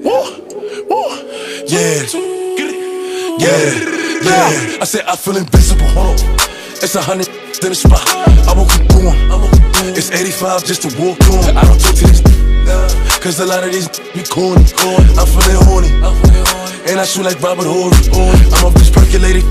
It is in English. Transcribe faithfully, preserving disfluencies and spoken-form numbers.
Yeah, yeah, yeah. I said I feel invincible. Hold on. It's a hundred in the spot. I won't keep going. It's eighty-five just to walk on. I don't talk to these cause a lot of these be corny. I'm feeling horny, and I shoot like Robert Horry. I'm off this percolated.